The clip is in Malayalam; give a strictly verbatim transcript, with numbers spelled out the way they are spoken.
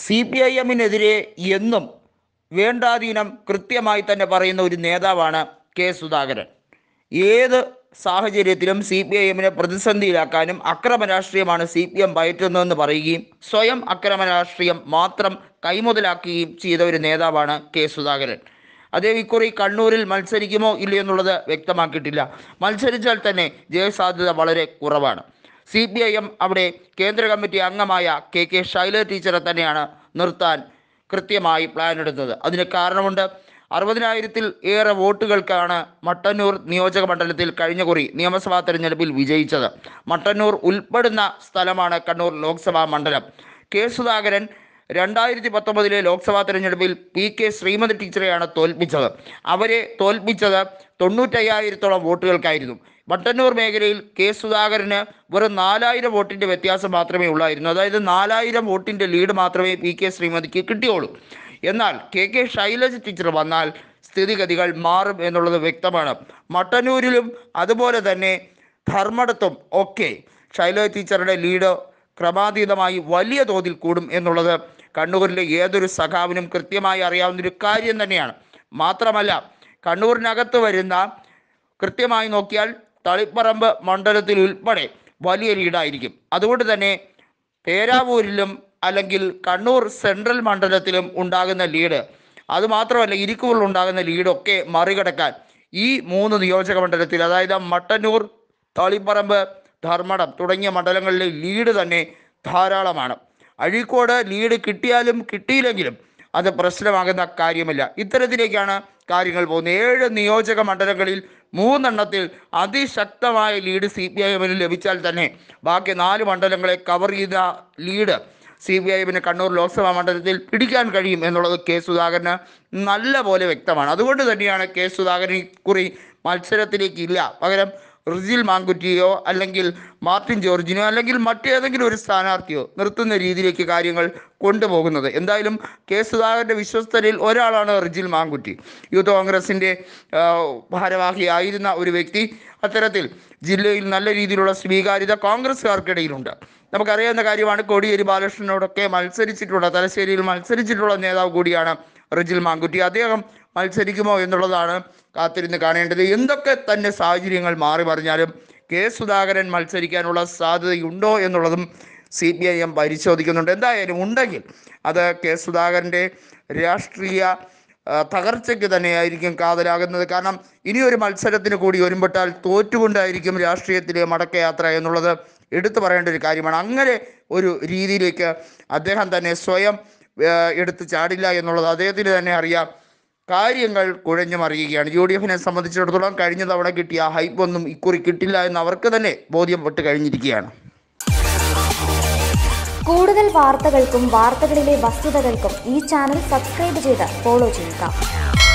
സി പി ഐ എമ്മിനെതിരെ എന്നും വേണ്ടാധീനം കൃത്യമായി തന്നെ പറയുന്ന ഒരു നേതാവാണ് കെ സുധാകരൻ. ഏത് സാഹചര്യത്തിലും സി പി ഐ എമ്മിനെ പ്രതിസന്ധിയിലാക്കാനും അക്രമ രാഷ്ട്രീയമാണ് സി പി എം പയറ്റുന്നതെന്ന് പറയുകയും സ്വയം അക്രമ രാഷ്ട്രീയം മാത്രം കൈമുതലാക്കുകയും ചെയ്ത ഒരു നേതാവാണ് കെ സുധാകരൻ. അദ്ദേഹം ഇക്കുറി കണ്ണൂരിൽ മത്സരിക്കുമോ ഇല്ലയോ എന്നുള്ളത് വ്യക്തമാക്കിയിട്ടില്ല. മത്സരിച്ചാൽ തന്നെ ജയസാധ്യത വളരെ കുറവാണ്. സി പി ഐ എം അവിടെ കേന്ദ്ര കമ്മിറ്റി അംഗമായ കെ കെ ശൈലജ ടീച്ചറെ തന്നെയാണ് നിർത്താൻ കൃത്യമായി പ്ലാൻ എടുത്തത്. അതിന് കാരണമുണ്ട്. അറുപതിനായിരത്തിൽ ഏറെ വോട്ടുകൾക്കാണ് മട്ടന്നൂർ നിയോജക മണ്ഡലത്തിൽ കഴിഞ്ഞ കുറി നിയമസഭാ തെരഞ്ഞെടുപ്പിൽ വിജയിച്ചത്. മട്ടന്നൂർ ഉൾപ്പെടുന്ന സ്ഥലമാണ് കണ്ണൂർ ലോക്സഭാ മണ്ഡലം. കെ സുധാകരൻ രണ്ടായിരത്തി പത്തൊമ്പതിലെ ലോക്സഭാ തെരഞ്ഞെടുപ്പിൽ പി കെ ശ്രീമതി ടീച്ചറെയാണ് തോൽപ്പിച്ചത്. അവരെ തോൽപ്പിച്ചത് തൊണ്ണൂറ്റയ്യായിരത്തോളം വോട്ടുകൾക്കായിരുന്നു. മട്ടന്നൂർ മേഖലയിൽ കെ സുധാകരന് വെറും നാലായിരം വോട്ടിൻ്റെ വ്യത്യാസം മാത്രമേ ഉള്ളായിരുന്നു. അതായത് നാലായിരം വോട്ടിൻ്റെ ലീഡ് മാത്രമേ പി കെ ശ്രീമതിക്ക് കിട്ടിയുള്ളൂ. എന്നാൽ കെ കെ ശൈലജ ടീച്ചർ വന്നാൽ സ്ഥിതിഗതികൾ മാറും എന്നുള്ളത് വ്യക്തമാണ്. മട്ടന്നൂരിലും അതുപോലെ തന്നെ ധർമ്മടത്തും ഒക്കെ ശൈലജ ടീച്ചറുടെ ലീഡ് ക്രമാതീതമായി വലിയ തോതിൽ കൂടും എന്നുള്ളത് കണ്ണൂരിലെ ഏതൊരു സഖാവിനും കൃത്യമായി അറിയാവുന്നൊരു കാര്യം തന്നെയാണ്. മാത്രമല്ല, കണ്ണൂരിനകത്ത് വരുന്ന കൃത്യമായി നോക്കിയാൽ തളിപ്പറമ്പ് മണ്ഡലത്തിൽ ഉൾപ്പെടെ വലിയ ലീഡായിരിക്കും. അതുകൊണ്ട് തന്നെ പേരാവൂരിലും അല്ലെങ്കിൽ കണ്ണൂർ സെൻട്രൽ മണ്ഡലത്തിലും ഉണ്ടാകുന്ന ലീഡ്, അതുമാത്രമല്ല ഇരിക്കൂറിൽ ഉണ്ടാകുന്ന ലീഡൊക്കെ മറികടക്കാൻ ഈ മൂന്ന് നിയോജക മണ്ഡലത്തിൽ, അതായത് മട്ടന്നൂർ, തളിപ്പറമ്പ്, ധർമ്മടം തുടങ്ങിയ മണ്ഡലങ്ങളിലെ ലീഡ് തന്നെ ധാരാളമാണ്. അഴീക്കോട് ലീഡ് കിട്ടിയാലും കിട്ടിയില്ലെങ്കിലും അത് പ്രശ്നമാകുന്ന കാര്യമല്ല. ഇത്തരത്തിലേക്കാണ് കാര്യങ്ങൾ പോകുന്നത്. ഏഴ് നിയോജക മണ്ഡലങ്ങളിൽ മൂന്നെണ്ണത്തിൽ അതിശക്തമായ ലീഡ് സി പി ഐ എമ്മിന് ലഭിച്ചാൽ തന്നെ ബാക്കി നാല് മണ്ഡലങ്ങളെ കവർ ചെയ്ത ലീഡ് സി പി ഐ എമ്മിന് കണ്ണൂർ ലോക്സഭാ മണ്ഡലത്തിൽ പിടിക്കാൻ കഴിയും എന്നുള്ളത് കെ സുധാകരന് നല്ല പോലെ വ്യക്തമാണ്. അതുകൊണ്ട് തന്നെയാണ് കെ സുധാകരൻ കുറി മത്സരത്തിലേക്കില്ല. പകരം റിജിൽ മാങ്കുറ്റിയോ അല്ലെങ്കിൽ മാർട്ടിൻ ജോർജിനോ അല്ലെങ്കിൽ മറ്റേതെങ്കിലും ഒരു സ്ഥാനാർത്ഥിയോ നിർത്തുന്ന രീതിയിലേക്ക് കാര്യങ്ങൾ കൊണ്ടുപോകുന്നത്. എന്തായാലും കെ സുധാകരൻ്റെ വിശ്വസ്തരിൽ ഒരാളാണ് റിജിൽ മാങ്കുറ്റി. യൂത്ത് കോൺഗ്രസിൻ്റെ ഭാരവാഹിയായിരുന്ന ഒരു വ്യക്തി. അത്തരത്തിൽ ജില്ലയിൽ നല്ല രീതിയിലുള്ള സ്വീകാര്യത കോൺഗ്രസ്സുകാർക്കിടയിലുണ്ട്. നമുക്കറിയാവുന്ന കാര്യമാണ്. കോടിയേരി ബാലകൃഷ്ണനോടൊക്കെ മത്സരിച്ചിട്ടുള്ള, തലശ്ശേരിയിൽ മത്സരിച്ചിട്ടുള്ള നേതാവ് കൂടിയാണ് റിജിൽ മാങ്കുറ്റി. അദ്ദേഹം മത്സരിക്കുമോ എന്നുള്ളതാണ് കാത്തിരുന്ന് കാണേണ്ടത്. എന്തൊക്കെ തന്നെ സാഹചര്യങ്ങൾ മാറി പറഞ്ഞാലും കെ സുധാകരൻ മത്സരിക്കാനുള്ള സാധ്യതയുണ്ടോ എന്നുള്ളതും സി പി ഐ എം പരിശോധിക്കുന്നുണ്ട്. എന്തായാലും ഉണ്ടെങ്കിൽ അത് കെ സുധാകരൻ്റെ രാഷ്ട്രീയ തകർച്ചയ്ക്ക് തന്നെയായിരിക്കും കാതലാകുന്നത്. കാരണം ഇനിയൊരു മത്സരത്തിന് കൂടി ഒരുമ്പെട്ടാൽ തോറ്റുകൊണ്ടായിരിക്കും രാഷ്ട്രീയത്തിലെ മടക്കയാത്ര എന്നുള്ളത് എടുത്തു പറയേണ്ട ഒരു കാര്യമാണ്. അങ്ങനെ ഒരു രീതിയിലേക്ക് അദ്ദേഹം തന്നെ സ്വയം എടുത്തു ചാടില്ല എന്നുള്ളത് അദ്ദേഹത്തിന് തന്നെ അറിയാം. കാര്യങ്ങൾ കുഴഞ്ഞു മറിയുകയാണ്. യു ഡി എഫിനെ സംബന്ധിച്ചിടത്തോളം കഴിഞ്ഞ തവണ കിട്ടിയ ഹൈപ്പ് ഒന്നും ഇക്കുറി കിട്ടില്ല എന്ന് അവർക്ക് തന്നെ ബോധ്യപ്പെട്ട് കഴിഞ്ഞിരിക്കുകയാണ്. കൂടുതൽ വാർത്തകൾക്കും വാർത്തകളിലെ വസ്തുതകൾക്കും ഈ ചാനൽ സബ്സ്ക്രൈബ് ചെയ്ത് ഫോളോ ചെയ്യുക.